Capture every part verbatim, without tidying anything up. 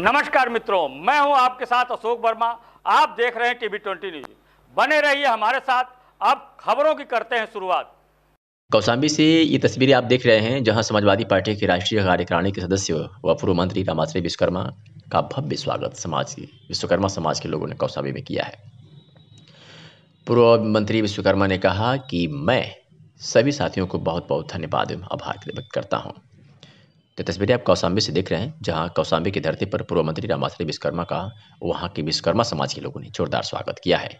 नमस्कार मित्रों, मैं हूं आपके साथ अशोक वर्मा। आप देख रहे हैं टीवी ट्वेंटी न्यूज। बने रहिए हमारे साथ। अब खबरों की करते हैं शुरुआत। कौशाम्बी से ये तस्वीरें आप देख रहे हैं, जहां समाजवादी पार्टी की राष्ट्रीय कार्यकारिणी के सदस्य व पूर्व मंत्री रामाश्रय विश्वकर्मा का भव्य स्वागत समाज की विश्वकर्मा समाज के लोगों ने कौशाम्बी में किया है। पूर्व मंत्री विश्वकर्मा ने कहा कि मैं सभी साथियों को बहुत बहुत धन्यवाद एवं आभार व्यक्त करता हूं। तो तस्वीरें आप कौशाम्बी से देख रहे हैं, जहां कौशाम्बी की धरती पर पूर्व मंत्री रामाश्रय विश्वकर्मा का वहां के विश्वकर्मा समाज के लोगों ने जोरदार स्वागत किया है।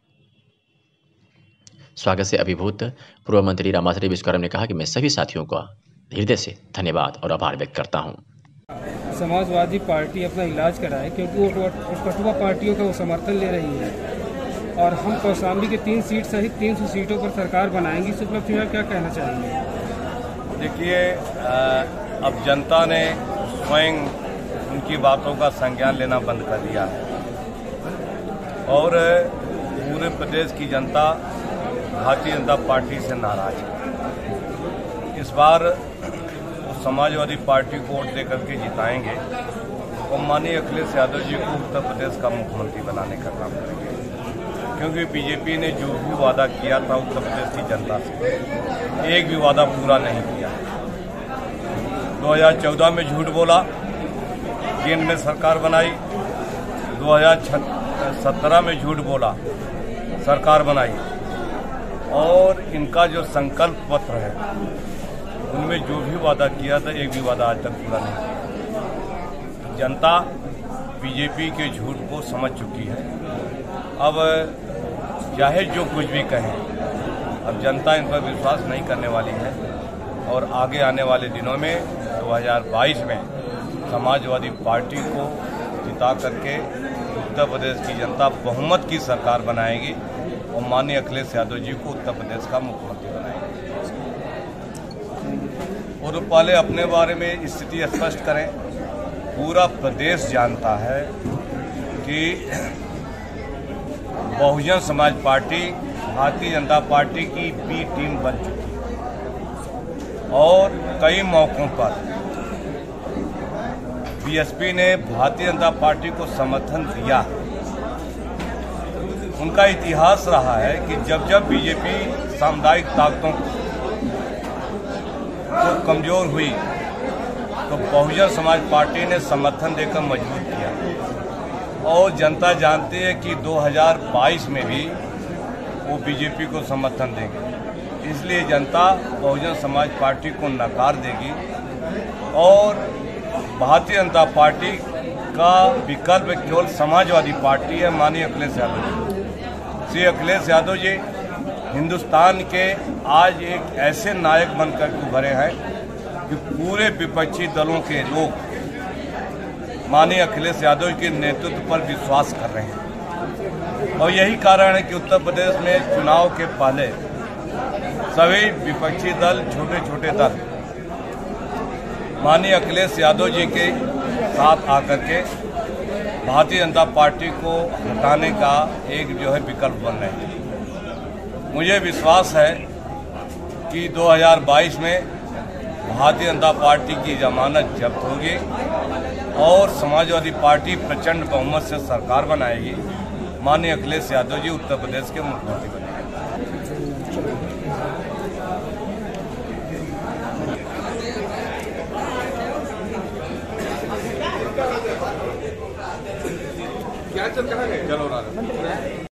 स्वागत से अभिभूत पूर्व मंत्री रामाश्रय विश्वकर्मा ने कहा कि मैं सभी साथियों का हृदय से धन्यवाद और आभार व्यक्त करता हूं। समाजवादी पार्टी अपना इलाज कराए, क्योंकि वो कठुआ पार्टियों का वो समर्थन ले रही है और हम कौशाम्बी के तीन सीट सहित तीन सौ सीटों पर सरकार बनाएंगी। इस उपलब्धि में क्या कहना चाहेंगे? देखिए, अब जनता ने स्वयं उनकी बातों का संज्ञान लेना बंद कर दिया है और पूरे प्रदेश की जनता भारतीय जनता पार्टी से नाराज है। इस बार वो समाजवादी पार्टी को वोट देकर के जिताएंगे और माननीय अखिलेश यादव जी को उत्तर प्रदेश का मुख्यमंत्री बनाने का काम करेंगे, क्योंकि बीजेपी ने जो भी वादा किया था उत्तर प्रदेश की जनता से, एक भी वादा पूरा नहीं किया। दो हज़ार चौदह में झूठ बोला, केंद्र में सरकार बनाई। दो हज़ार सत्रह में झूठ बोला, सरकार बनाई। और इनका जो संकल्प पत्र है, उनमें जो भी वादा किया था, एक भी वादा आज तक पूरा नहीं किया। जनता बीजेपी के झूठ को समझ चुकी है। अब चाहे जो कुछ भी कहें, अब जनता इन पर विश्वास नहीं करने वाली है और आगे आने वाले दिनों में दो हज़ार बाईस में समाजवादी पार्टी को जिता करके उत्तर प्रदेश की जनता बहुमत की सरकार बनाएगी और माननीय अखिलेश यादव जी को उत्तर प्रदेश का मुख्यमंत्री बनाएंगे। और पहले अपने बारे में स्थिति स्पष्ट करें। पूरा प्रदेश जानता है कि बहुजन समाज पार्टी भारतीय जनता पार्टी की बी टीम बन चुकी है और कई मौकों पर बीएसपी ने भारतीय जनता पार्टी को समर्थन दिया। उनका इतिहास रहा है कि जब जब बीजेपी सामुदायिक ताकतों को कमजोर हुई तो बहुजन समाज पार्टी ने समर्थन देकर मजबूत किया और जनता जानती है कि दो हज़ार बाईस में भी वो बीजेपी को समर्थन देंगे। इसलिए जनता बहुजन समाज पार्टी को नकार देगी और भारतीय जनता पार्टी का विकल्प केवल समाजवादी पार्टी है, माननीय अखिलेश यादव जी। श्री अखिलेश यादव जी हिंदुस्तान के आज एक ऐसे नायक बनकर उभरे हैं कि पूरे विपक्षी दलों के लोग माननीय अखिलेश यादव के नेतृत्व पर विश्वास कर रहे हैं और यही कारण है कि उत्तर प्रदेश में चुनाव के पहले सभी विपक्षी दल, छोटे छोटे दल माननीय अखिलेश यादव जी के साथ आकर के भारतीय जनता पार्टी को हटाने का एक जो है विकल्प बन रहे हैं। मुझे विश्वास है कि दो हज़ार बाईस में भारतीय जनता पार्टी की जमानत जब्त होगी और समाजवादी पार्टी प्रचंड बहुमत से सरकार बनाएगी। माननीय अखिलेश यादव जी उत्तर प्रदेश के मुख्यमंत्री बनेंगे। क्या चल रहा है? चलो